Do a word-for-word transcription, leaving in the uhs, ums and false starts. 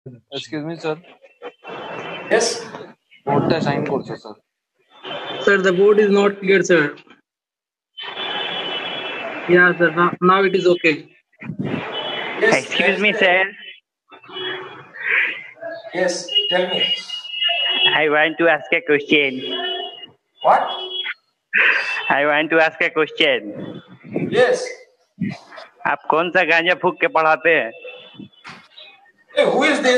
Excuse me, sir. Yes. Boardটা sign করছে, sir. Sir, the board is not clear, sir. Yeah, sir. Now, now it is okay. Yes. Excuse me, yes, sir. Yes. Tell me. I want to ask a question. What? I want to ask a question. Yes. आप कौन सा गांजा फूक के पढ़ाते हैं? Hey, who is this?